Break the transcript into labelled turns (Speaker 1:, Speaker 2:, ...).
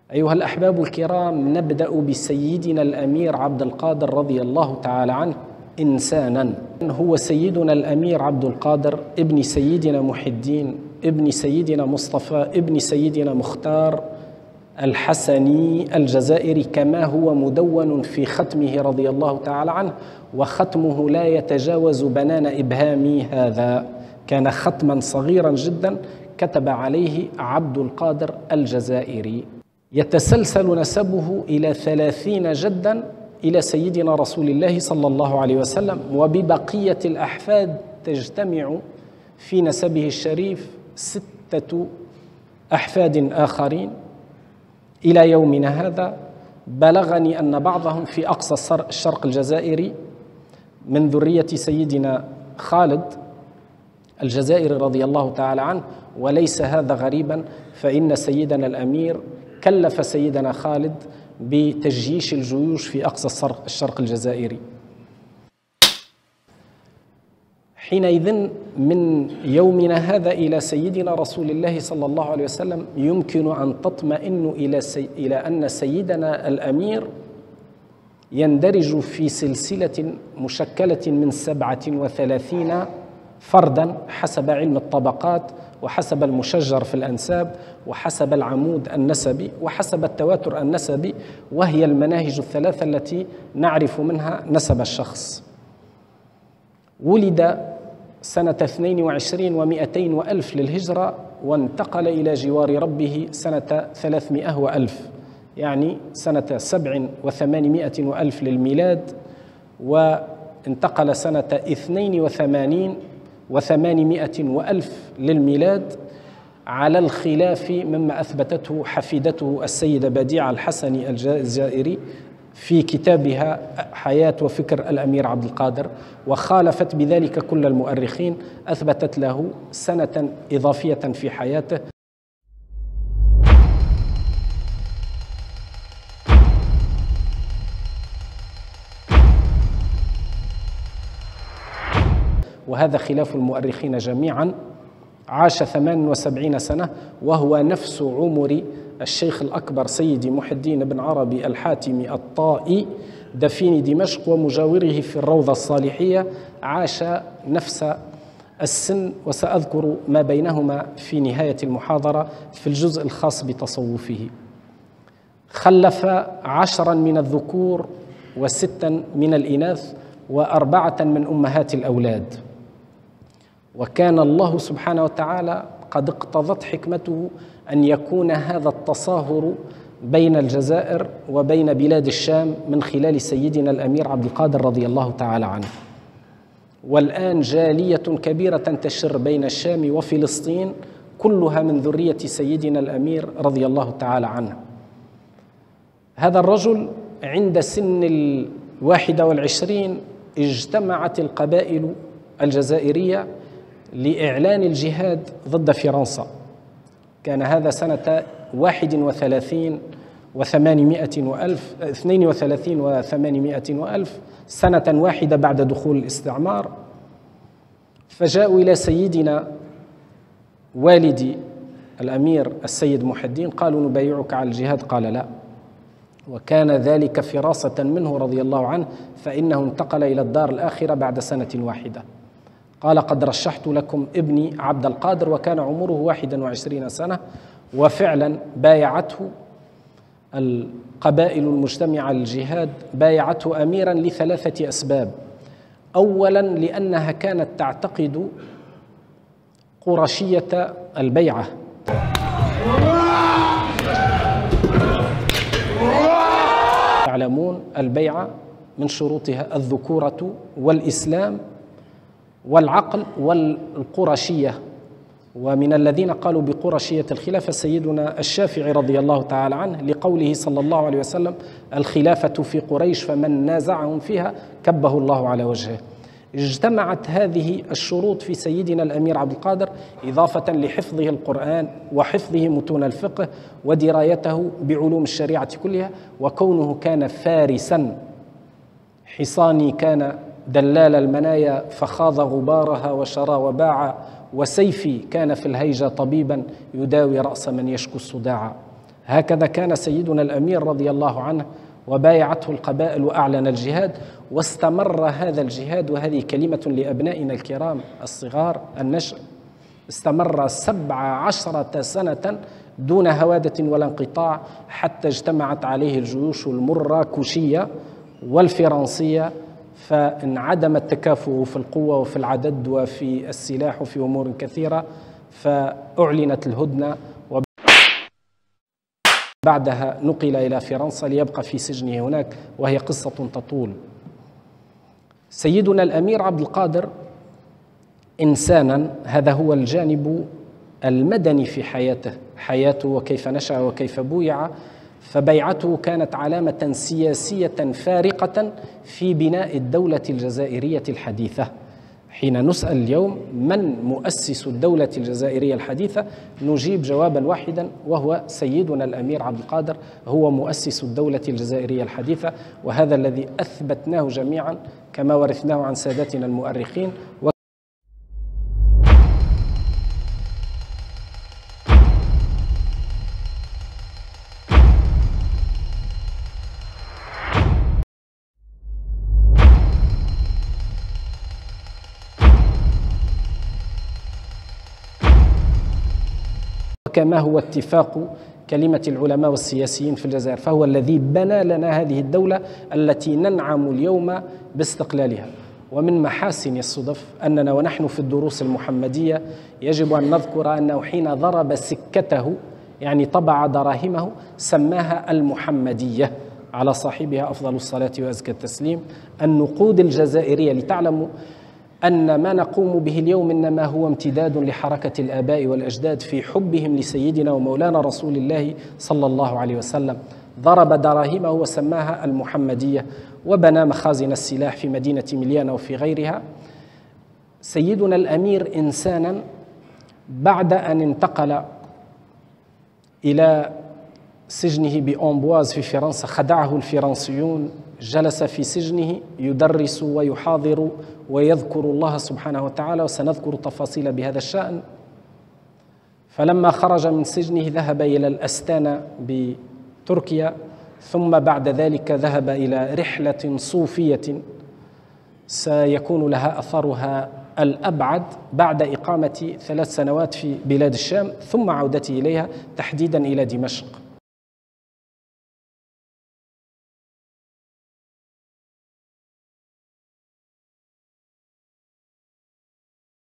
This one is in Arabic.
Speaker 1: أيها الأحباب الكرام، نبدأ بسيدنا الأمير عبد القادر رضي الله تعالى عنه إنسانا. هو سيدنا الأمير عبد القادر ابن سيدنا محي الدين ابن سيدنا مصطفى ابن سيدنا مختار الحسني الجزائري، كما هو مدون في ختمه رضي الله تعالى عنه، وختمه لا يتجاوز بنان إبهامي. هذا كان ختما صغيرا جدا كتب عليه عبد القادر الجزائري. يتسلسل نسبه إلى 30 جدا إلى سيدنا رسول الله صلى الله عليه وسلم، وببقية الأحفاد تجتمع في نسبه الشريف 6 أحفاد آخرين إلى يومنا هذا. بلغني أن بعضهم في أقصى الشرق الجزائري من ذرية سيدنا خالد الجزائري رضي الله تعالى عنه، وليس هذا غريبا، فإن سيدنا الأمير كلف سيدنا خالد بتجييش الجيوش في أقصى الشرق الجزائري. حينئذ من يومنا هذا إلى سيدنا رسول الله صلى الله عليه وسلم يمكن أن تطمئن إلى أن سيدنا الأمير يندرج في سلسلة مشكلة من 37 فردا حسب علم الطبقات، وحسب المشجر في الأنساب، وحسب العمود النسبي، وحسب التواتر النسبي، وهي المناهج الثلاثة التي نعرف منها نسب الشخص. ولد سنة 22 و200 وألف للهجرة، وانتقل إلى جوار ربه سنة 300 وألف، يعني سنة 87 وألف للميلاد، وانتقل سنة 82 و800 وألف للميلاد، على الخلاف مما أثبتته حفيدته السيدة بديعة الحسني الجزائري في كتابها حياة وفكر الأمير عبد القادر، وخالفت بذلك كل المؤرخين، أثبتت له سنة إضافية في حياته. وهذا خلاف المؤرخين جميعا. عاش 78 سنة، وهو نفس عمر الشيخ الأكبر سيدي محي الدين بن عربي الحاتمي الطائي دفين دمشق ومجاوره في الروضة الصالحية. عاش نفس السن، وسأذكر ما بينهما في نهاية المحاضرة في الجزء الخاص بتصوفه. خلف 10 من الذكور و6 من الإناث و4 من أمهات الأولاد، وكان الله سبحانه وتعالى قد اقتضت حكمته أن يكون هذا التصاهر بين الجزائر وبين بلاد الشام من خلال سيدنا الأمير عبد القادر رضي الله تعالى عنه. والآن جالية كبيرة تنتشر بين الشام وفلسطين، كلها من ذرية سيدنا الأمير رضي الله تعالى عنه. هذا الرجل عند سن 21 اجتمعت القبائل الجزائرية لإعلان الجهاد ضد فرنسا. كان هذا سنة 31 و800 وألف، 32 و800 وألف، سنة واحدة بعد دخول الاستعمار. فجاءوا إلى سيدنا والدي الأمير السيد محي الدين، قالوا نبايعك على الجهاد، قال لا، وكان ذلك فراسة منه رضي الله عنه، فإنه انتقل إلى الدار الآخرة بعد سنة واحدة. قال قد رشحت لكم ابني عبد القادر، وكان عمره 21 سنة. وفعلا بايعته القبائل المجتمعة للجهاد، بايعته أميرا ل3 أسباب. أولا لأنها كانت تعتقد قرشية البيعة، تعلمون البيعة من شروطها الذكورة والإسلام والعقل والقرشية، ومن الذين قالوا بقرشية الخلافة سيدنا الشافعي رضي الله تعالى عنه، لقوله صلى الله عليه وسلم الخلافة في قريش فمن نازعهم فيها كبه الله على وجهه. اجتمعت هذه الشروط في سيدنا الأمير عبد القادر، إضافة لحفظه القرآن وحفظه متون الفقه ودرايته بعلوم الشريعة كلها، وكونه كان فارسا. حصاني كان دلال المنايا فخاض غبارها وشرى وباع، وسيفي كان في الهيجة طبيبا يداوي رأس من يشكو الصداع. هكذا كان سيدنا الأمير رضي الله عنه وبايعته القبائل وأعلن الجهاد، واستمر هذا الجهاد، وهذه كلمة لأبنائنا الكرام الصغار النشء، استمر 17 سنة دون هوادة ولا انقطاع، حتى اجتمعت عليه الجيوش المراكشية والفرنسية، فانعدم التكافؤ في القوة وفي العدد وفي السلاح وفي أمور كثيرة، فأعلنت الهدنة، وبعدها نقل إلى فرنسا ليبقى في سجنه هناك، وهي قصة تطول. سيدنا الأمير عبد القادر إنسانا، هذا هو الجانب المدني في حياته وكيف نشأ وكيف بويع، فبيعته كانت علامة سياسية فارقة في بناء الدولة الجزائرية الحديثة. حين نسأل اليوم من مؤسس الدولة الجزائرية الحديثة، نجيب جوابا واحدا، وهو سيدنا الأمير عبد القادر هو مؤسس الدولة الجزائرية الحديثة، وهذا الذي أثبتناه جميعا كما ورثناه عن سادتنا المؤرخين. كما هو اتفاق كلمة العلماء والسياسيين في الجزائر، فهو الذي بنى لنا هذه الدولة التي ننعم اليوم باستقلالها. ومن محاسن الصدف أننا ونحن في الدروس المحمدية يجب أن نذكر أنه حين ضرب سكته، يعني طبع دراهمه، سماها المحمدية، على صاحبها أفضل الصلاة وأزكى التسليم، النقود الجزائرية، لتعلموا أن ما نقوم به اليوم إنما هو امتداد لحركة الآباء والأجداد في حبهم لسيدنا ومولانا رسول الله صلى الله عليه وسلم. ضرب دراهمه وسماها المحمدية، وبنى مخازن السلاح في مدينة مليانة وفي غيرها. سيدنا الأمير إنسانا بعد أن انتقل إلى سجنه بأمبواز في فرنسا، خدعه الفرنسيون، جلس في سجنه يدرس ويحاضر ويذكر الله سبحانه وتعالى، وسنذكر تفاصيل بهذا الشأن. فلما خرج من سجنه ذهب إلى الأستانة بتركيا، ثم بعد ذلك ذهب إلى رحلة صوفية سيكون لها أثرها الأبعد بعد إقامة 3 سنوات في بلاد الشام، ثم عودته إليها تحديدا إلى دمشق.